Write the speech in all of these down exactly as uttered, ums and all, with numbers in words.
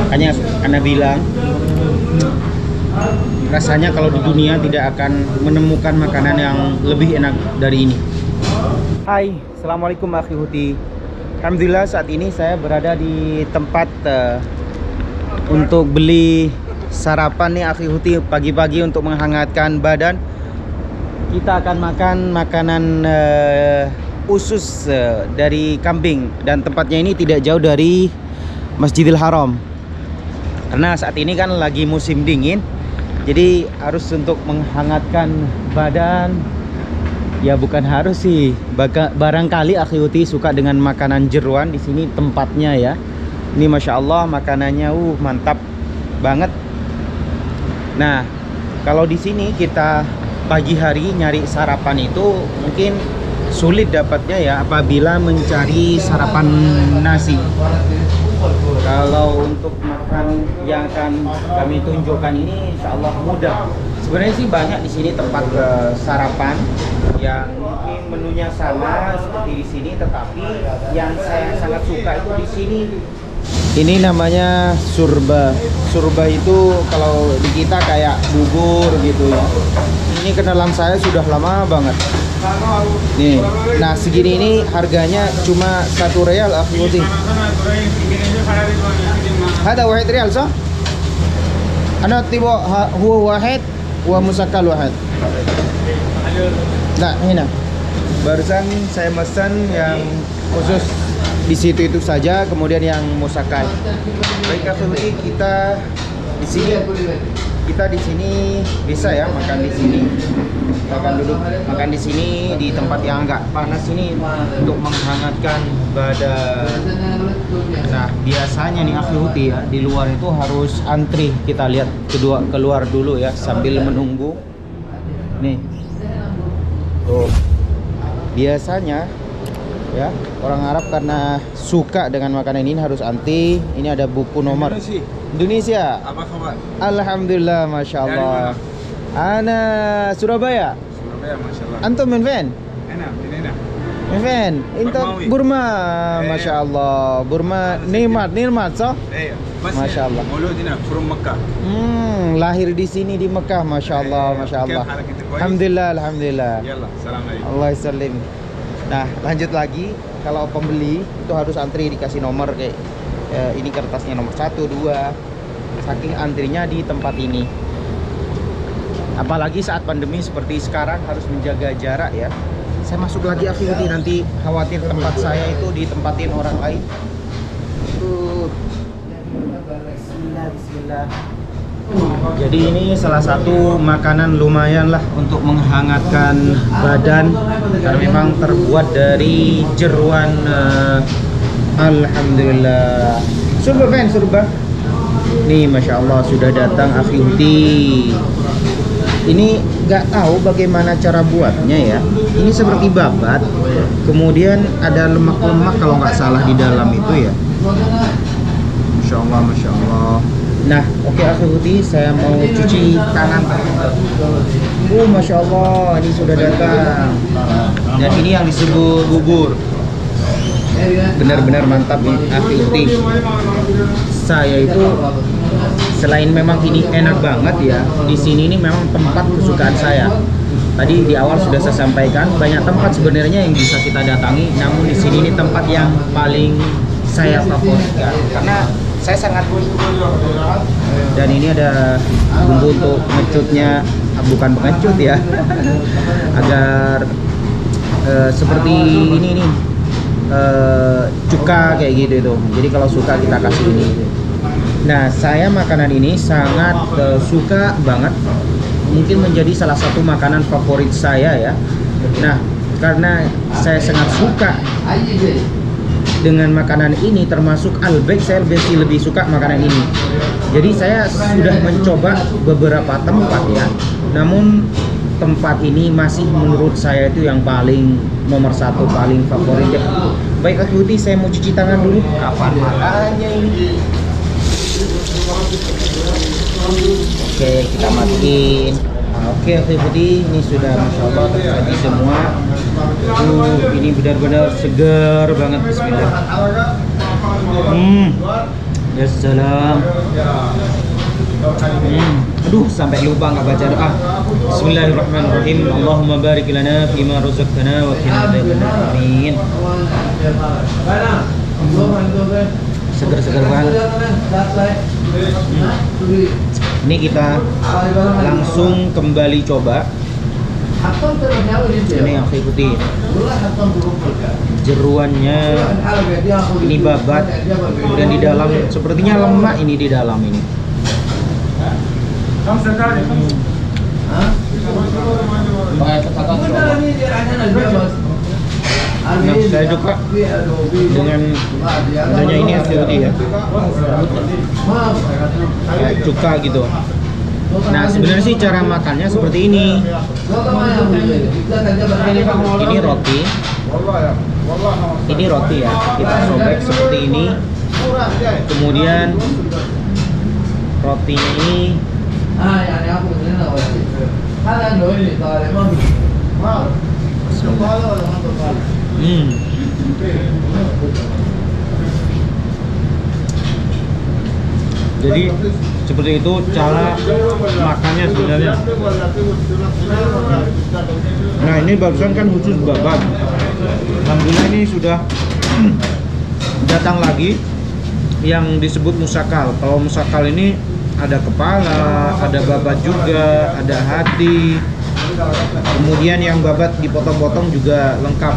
Makanya Anda bilang rasanya kalau di dunia tidak akan menemukan makanan yang lebih enak dari ini. Hai, assalamualaikum Akhi Huti. Alhamdulillah saat ini saya berada di tempat uh, untuk beli sarapan nih Akhi Huti, pagi-pagi untuk menghangatkan badan. Kita akan makan makanan uh, usus uh, dari kambing, dan tempatnya ini tidak jauh dari Masjidil Haram. Karena saat ini kan lagi musim dingin, jadi harus untuk menghangatkan badan. Ya bukan harus sih, Baka, barangkali Akhi Huti suka dengan makanan jeruan. Di sini tempatnya ya. Ini Masya Allah makanannya uh mantap banget. Nah, kalau di sini kita pagi hari nyari sarapan itu mungkin sulit dapatnya ya apabila mencari sarapan nasi. Kalau untuk makan yang akan kami tunjukkan ini insya Allah mudah. Sebenarnya sih banyak di sini tempat uh, sarapan yang mungkin menunya sama seperti di sini, tetapi yang saya sangat suka itu di sini. Ini namanya surba. Surba itu kalau di kita kayak bubur gitu ya. Ini kenalan saya sudah lama banget. Nih, nah segini ini harganya cuma satu real Akhi Huti. Ada wahid real so? Ana tiba huwa wahid wa musakkal wahid. Nah, ini barusan saya pesan yang khusus di situ itu saja, kemudian yang musakai. Baik Akhi Huti, kita di sini kita di sini bisa ya makan di sini. Makan duduk makan di sini di tempat yang agak panas ini untuk menghangatkan badan. Nah, biasanya nih Akhi Huti ya, di luar itu harus antri. Kita lihat kedua keluar dulu ya sambil menunggu. Nih. Tuh. Biasanya ya orang Arab karena suka dengan makanan ini harus antri. Ini ada buku nomor Indonesia. Indonesia. Apa kabar? Alhamdulillah, masya Allah. Ana Surabaya. Surabaya, masya Allah. Antum min fen? Enak, ini enak. Min fen? Inta Bakmawi. Burma, Eh, masya Allah. Burma nikmat, nikmat so. Eh, Masya Allah. Mauludina from Mekah. Hmm, lahir di sini di Mekah, masya Allah, Eh, masya Allah. kif halak kita, kuais? Alhamdulillah, alhamdulillah. Yallah, salam alaikum. Allah salim. Nah, lanjut lagi. Kalau pembeli itu harus antri, dikasih nomor kayak eh, ini kertasnya nomor satu, dua. Saking antrinya di tempat ini. Apalagi saat pandemi seperti sekarang harus menjaga jarak ya. Saya masuk lagi Akhi Huti, nanti khawatir tempat saya itu ditempatin orang lain. Tuh. Bismillah, bismillah. Jadi ini salah satu makanan lumayan lah untuk menghangatkan badan karena memang terbuat dari jeruan. uh, Alhamdulillah. Surba kan surba. Nih Masya Allah sudah datang Akhi Huti. Ini nggak tahu bagaimana cara buatnya ya. Ini seperti babat, kemudian ada lemak-lemak kalau nggak salah di dalam itu ya. Masya Allah, Masya Allah. Nah, oke okay, Akhi Huti, saya mau cuci tangan. Uh, Masya Allah, ini sudah datang. Dan ini yang disebut bubur. Benar-benar mantap nih Akhi Huti. Saya itu selain memang ini enak banget ya, di sini ini memang tempat kesukaan saya. Tadi di awal sudah saya sampaikan banyak tempat sebenarnya yang bisa kita datangi, namun di sini ini tempat yang paling saya favoritkan karena saya sangat. Dan ini ada bumbu untuk pengecutnya, bukan pengecut ya, agar uh, seperti ini nih uh, cuka kayak gitu itu. Jadi kalau suka kita kasih ini. Nah, saya makanan ini sangat uh, suka banget. Mungkin menjadi salah satu makanan favorit saya ya. Nah, karena saya sangat suka dengan makanan ini, termasuk albek, saya lebih lebih suka makanan ini. Jadi saya sudah mencoba beberapa tempat ya. Namun tempat ini masih menurut saya itu yang paling nomor satu, paling favorit ya. Baik Akhi Huti, saya mau cuci tangan dulu. Kapan makannya ini? Oke, kita matiin. Nah, oke Akhi Huti, ini sudah Masya Allah tersaji semua. Uh, ini benar-benar segar banget. Bismillah. Hmm. Ya salam. Hmm. Aduh, sampai lupa nggak baca doa. Bismillahirrahmanirrahim. Allahumma barik lana fima razaqtana wa qina adzabannar. Amin. Seger-seger banget. Hmm. Ini kita langsung kembali coba. Ini yang saya ikuti. Jeruannya ini babat, kemudian di dalam sepertinya lemak ini di dalam ini. Hmm. Nah, saya suka dengan adanya ini hati-hati ya, kayak cuka gitu. Nah, sebenarnya sih cara makannya seperti ini. Ini roti. Ini roti ya. Kita sobek seperti ini. Kemudian rotinya ini Hmm. Jadi seperti itu cara makannya sebenarnya. Nah, ini barusan kan khusus babat. Alhamdulillah ini sudah datang lagi yang disebut musakal. Kalau musakal ini ada kepala, ada babat juga, ada hati. Kemudian yang babat dipotong-potong juga lengkap.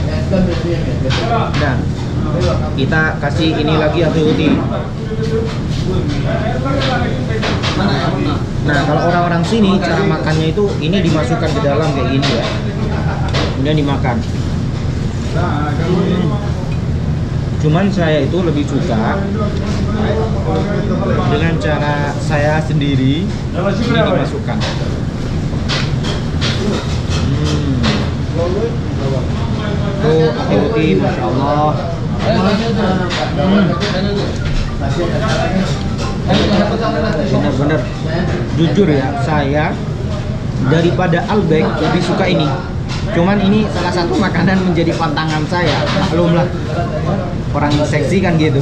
Dan kita kasih ini lagi hati-hati. Nah, kalau orang-orang sini cara makannya itu ini dimasukkan ke dalam kayak gini ya, kemudian dimakan. Cuman saya itu lebih suka dengan cara saya sendiri, ini dimasukkan. Hmm. Tuh, hati-hati, masya Allah. Hmm. Bener-bener jujur ya, saya daripada Albek lebih suka ini. Cuman ini salah satu makanan menjadi pantangan saya. Maklumlah, orang seksi kan gitu.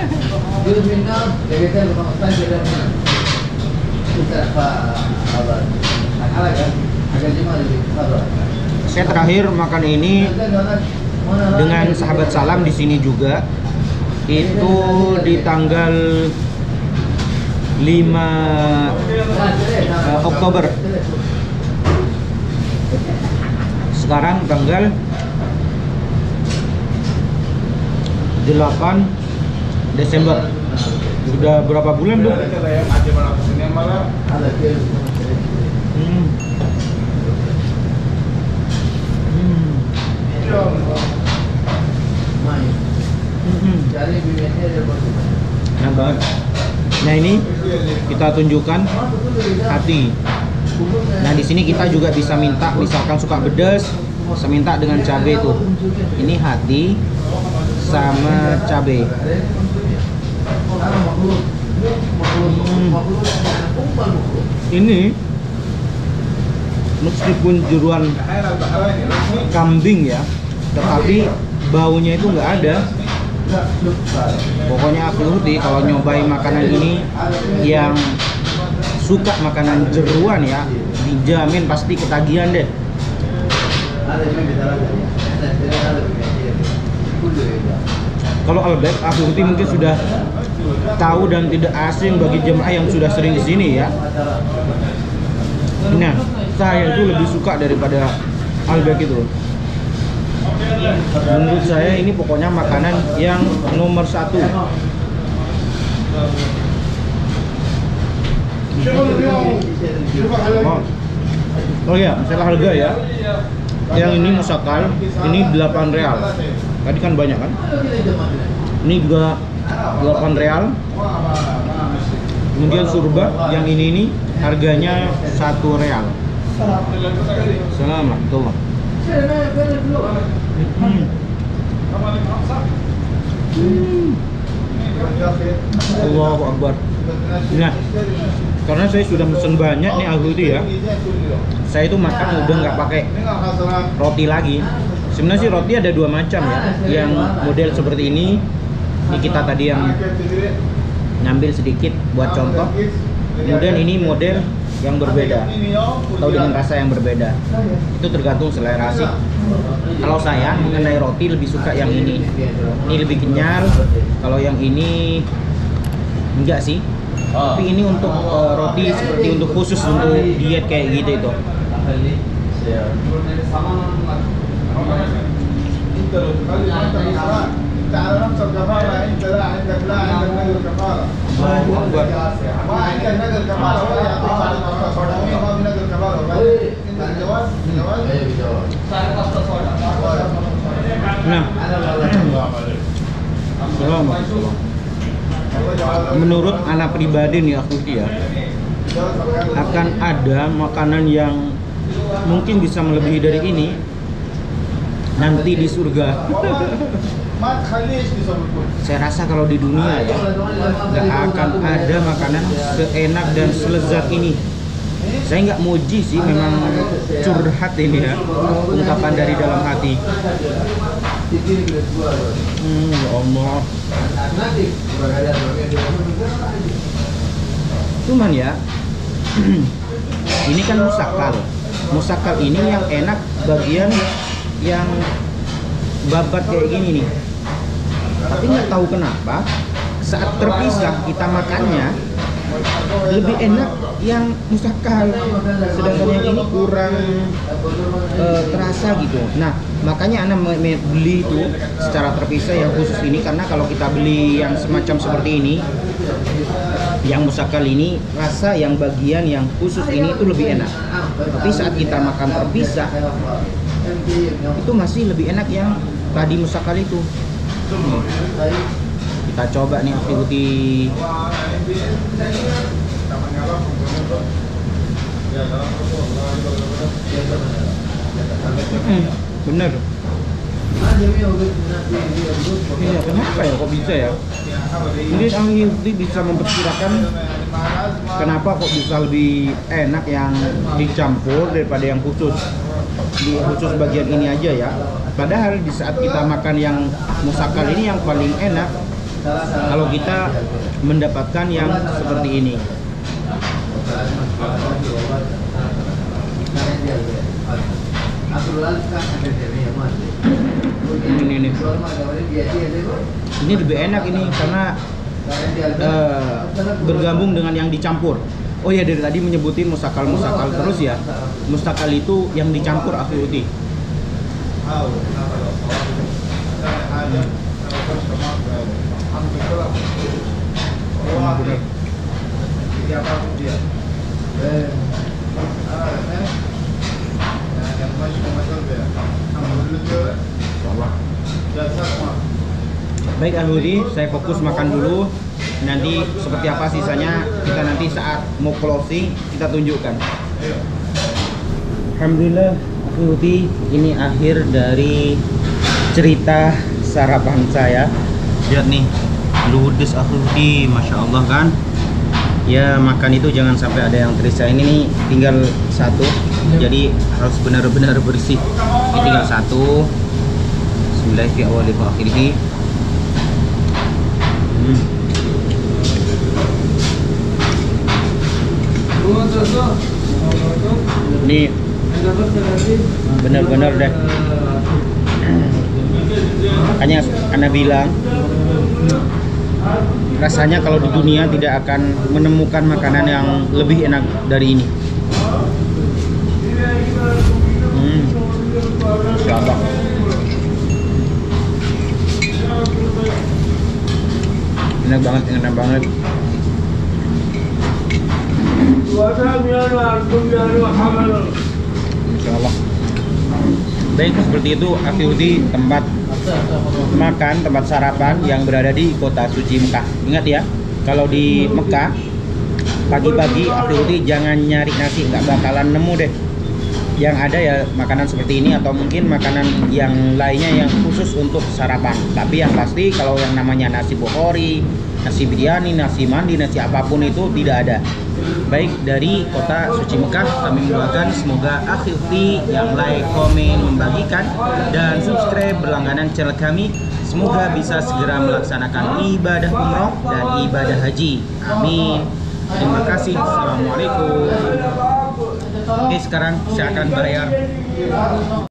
Saya terakhir makan ini dengan sahabat salam di sini juga. Itu di tanggal lima uh, Oktober. Sekarang tanggal delapan Desember. Sudah berapa bulan, Bu? Hmm. Hmm. Enak banget. Nah, ini kita tunjukkan hati. Nah, di sini kita juga bisa minta, misalkan suka pedas, bisa minta dengan cabai tuh. Ini hati sama cabai. Hmm. Ini meskipun jeruan kambing ya, tetapi baunya itu nggak ada. Pokoknya aku Huti kalau nyobain makanan ini yang suka makanan jeruan ya, dijamin pasti ketagihan deh. Kalau Albek, aku Huti mungkin sudah tahu dan tidak asing bagi jemaah yang sudah sering di sini ya. Nah, saya itu lebih suka daripada Albek itu. Menurut saya ini pokoknya makanan yang nomor satu. Oh, oh ya, masalah harga ya. Yang ini musakal, ini delapan real. Tadi kan banyak kan? Ini juga delapan real. Kemudian surba yang ini ini harganya satu real. Assalamualaikum. Hmm. Hmm. Allahu Akbar. Nah, karena saya sudah pesen banyak nih Alhuti ya, saya itu makan udah nggak pakai roti lagi. Sebenarnya sih roti ada dua macam ya, yang model seperti ini. Ini kita tadi yang ngambil sedikit buat contoh. Kemudian ini model yang berbeda atau dengan rasa yang berbeda, itu tergantung selera sih. Kalau saya mengenai roti lebih suka yang ini, ini lebih kenyal. Kalau yang ini enggak sih, tapi ini untuk uh, roti seperti untuk khusus untuk diet kayak gitu itu. Nah, menurut anak pribadi nih aku ya, akan ada makanan yang mungkin bisa melebihi dari ini nanti di surga. Saya rasa kalau di dunia ya nggak akan ada makanan seenak dan selezat ini. Saya nggak muji sih, memang curhat ini ya, ungkapan dari dalam hati. Hmm, ya Allah. Cuman ya, ini kan musakal. Musakal ini yang enak bagian yang babat kayak gini nih. Tapi nggak tahu kenapa saat terpisah kita makannya lebih enak yang musakal, sedangkan yang ini kurang uh, terasa gitu. Nah, makanya Ana beli itu secara terpisah yang khusus ini, karena kalau kita beli yang semacam seperti ini, yang musakal ini, rasa yang bagian yang khusus ini itu lebih enak. Tapi saat kita makan terpisah itu masih lebih enak yang tadi musakal itu. Hmm. Kita coba nih ikuti. Hmm, bener. Iya, kenapa ya kok bisa ya? Mungkin Ahli bisa memperkirakan kenapa kok bisa lebih enak yang dicampur daripada yang khusus. Di khusus bagian ini aja ya. Padahal di saat kita makan yang musakal ini yang paling enak kalau kita mendapatkan yang seperti ini. Ini nih. Ini lebih enak ini karena uh, bergabung dengan yang dicampur. Oh ya, dari tadi menyebutin musakal musakal terus ya. Musakal itu yang dicampur Akhiuti. Baik Ahli, saya fokus makan dulu. Nanti seperti apa sisanya kita nanti saat mau closing kita tunjukkan. Alhamdulillah Ahli, ini akhir dari cerita sarapan saya. Lihat nih, ludes Ahli, masya Allah kan. Ya makan itu jangan sampai ada yang tersisa. Ini nih tinggal satu, jadi harus benar-benar bersih. Ini tinggal satu. Bismillahirrahmanirrahim. Hmm. Ini benar-benar deh. Makanya Ana bilang rasanya kalau di dunia tidak akan menemukan makanan yang lebih enak dari ini. Hmm. Masya Allah. Enak banget, enak banget. Insya Allah. Baik, seperti itu Akhiuti tempat makan, tempat sarapan yang berada di kota suci Mekah. Ingat ya, kalau di Mekah pagi-pagi Akhiuti jangan nyari nasi, nggak bakalan nemu deh. Yang ada ya makanan seperti ini atau mungkin makanan yang lainnya yang khusus untuk sarapan. Tapi yang pasti kalau yang namanya nasi bukhori, nasi biryani, nasi mandi, nasi apapun itu tidak ada. Baik, dari kota suci Mekah kami mendoakan semoga Akhiuti yang like, komen, membagikan dan subscribe berlangganan channel kami Semoga bisa segera melaksanakan ibadah umroh dan ibadah haji. Amin. Terima kasih. Assalamualaikum. Oke, sekarang saya akan bayar.